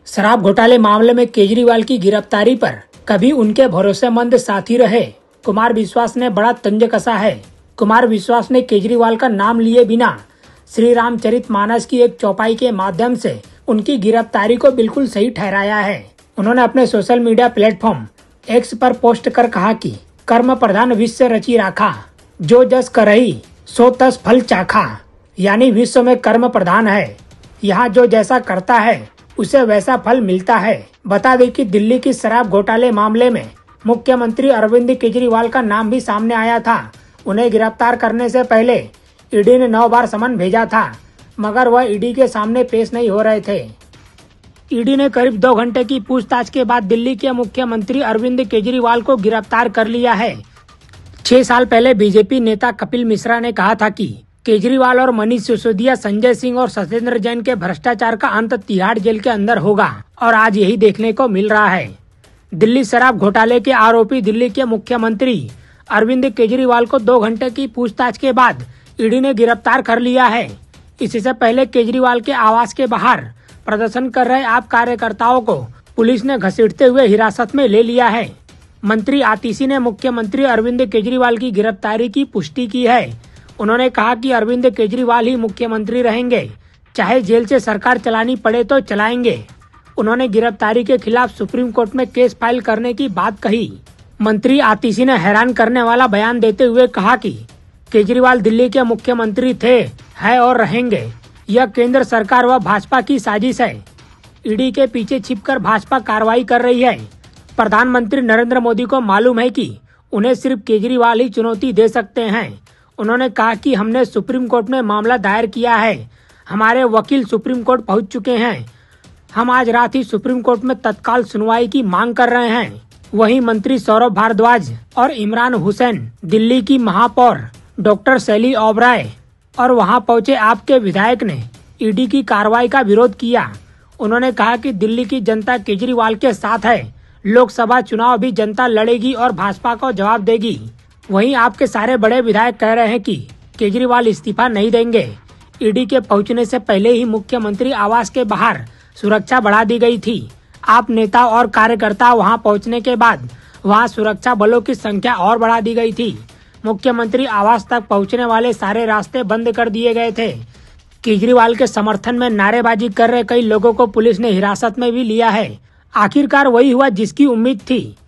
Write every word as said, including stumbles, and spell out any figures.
शराब घोटाले मामले में केजरीवाल की गिरफ्तारी पर कभी उनके भरोसेमंद साथी रहे कुमार विश्वास ने बड़ा तंज कसा है। कुमार विश्वास ने केजरीवाल का नाम लिए बिना श्री रामचरितमानस की एक चौपाई के माध्यम से उनकी गिरफ्तारी को बिल्कुल सही ठहराया है। उन्होंने अपने सोशल मीडिया प्लेटफॉर्म एक्स पर पोस्ट कर कहा कि कर्म प्रधान विश्व रची राखा, जो जस करही सो तस फल चाखा। यानी विश्व में कर्म प्रधान है, यहाँ जो जैसा करता है उसे वैसा फल मिलता है। बता दें कि दिल्ली की शराब घोटाले मामले में मुख्यमंत्री अरविंद केजरीवाल का नाम भी सामने आया था। उन्हें गिरफ्तार करने से पहले ईडी ने नौ बार समन भेजा था, मगर वह ईडी के सामने पेश नहीं हो रहे थे। ईडी ने करीब दो घंटे की पूछताछ के बाद दिल्ली के मुख्यमंत्री अरविंद केजरीवाल को गिरफ्तार कर लिया है। छह साल पहले बीजेपी नेता कपिल मिश्रा ने कहा था कि केजरीवाल और मनीष सिसोदिया, संजय सिंह और सत्येंद्र जैन के भ्रष्टाचार का अंत तिहाड़ जेल के अंदर होगा, और आज यही देखने को मिल रहा है। दिल्ली शराब घोटाले के आरोपी दिल्ली के मुख्यमंत्री अरविंद केजरीवाल को दो घंटे की पूछताछ के बाद ईडी ने गिरफ्तार कर लिया है। इससे पहले केजरीवाल के आवास के बाहर प्रदर्शन कर रहे आप कार्यकर्ताओं को पुलिस ने घसीटते हुए हिरासत में ले लिया है। मंत्री आतिशी ने मुख्यमंत्री अरविंद केजरीवाल की गिरफ्तारी की पुष्टि की है। उन्होंने कहा कि अरविंद केजरीवाल ही मुख्यमंत्री रहेंगे, चाहे जेल से सरकार चलानी पड़े तो चलाएंगे। उन्होंने गिरफ्तारी के खिलाफ सुप्रीम कोर्ट में केस फाइल करने की बात कही। मंत्री आतिशी ने हैरान करने वाला बयान देते हुए कहा कि केजरीवाल दिल्ली के मुख्यमंत्री थे, है और रहेंगे। यह केंद्र सरकार व भाजपा की साजिश है। ईडी के पीछे छिपकर भाजपा कार्रवाई कर रही है। प्रधानमंत्री नरेंद्र मोदी को मालूम है कि उन्हें सिर्फ केजरीवाल ही चुनौती दे सकते हैं। उन्होंने कहा कि हमने सुप्रीम कोर्ट में मामला दायर किया है, हमारे वकील सुप्रीम कोर्ट पहुंच चुके हैं। हम आज रात ही सुप्रीम कोर्ट में तत्काल सुनवाई की मांग कर रहे हैं। वहीं मंत्री सौरभ भारद्वाज और इमरान हुसैन, दिल्ली की महापौर डॉक्टर शैली ओबराय और वहां पहुंचे आपके विधायक ने ईडी की कार्रवाई का विरोध किया। उन्होंने कहा कि दिल्ली की जनता केजरीवाल के साथ है। लोकसभा चुनाव भी जनता लड़ेगी और भाजपा को जवाब देगी। वहीं आपके सारे बड़े विधायक कह रहे हैं कि केजरीवाल इस्तीफा नहीं देंगे। ईडी के पहुंचने से पहले ही मुख्यमंत्री आवास के बाहर सुरक्षा बढ़ा दी गई थी। आप नेता और कार्यकर्ता वहां पहुंचने के बाद वहां सुरक्षा बलों की संख्या और बढ़ा दी गई थी। मुख्यमंत्री आवास तक पहुंचने वाले सारे रास्ते बंद कर दिए गए थे। केजरीवाल के समर्थन में नारेबाजी कर रहे कई लोगों को पुलिस ने हिरासत में भी लिया है। आखिरकार वही हुआ जिसकी उम्मीद थी।